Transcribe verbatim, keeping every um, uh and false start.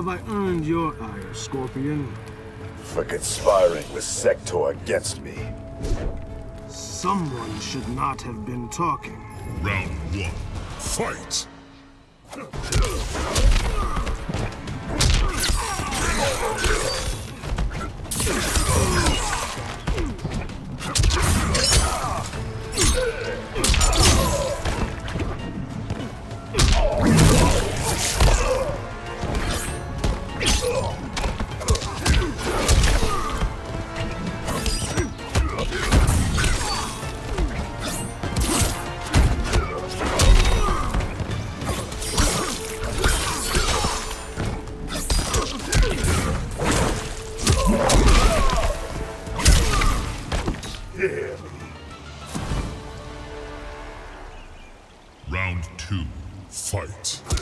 have I earned your ire, Scorpion? For conspiring with Sector against me. Someone should not have been talking. Round one, fight! Round two, fight.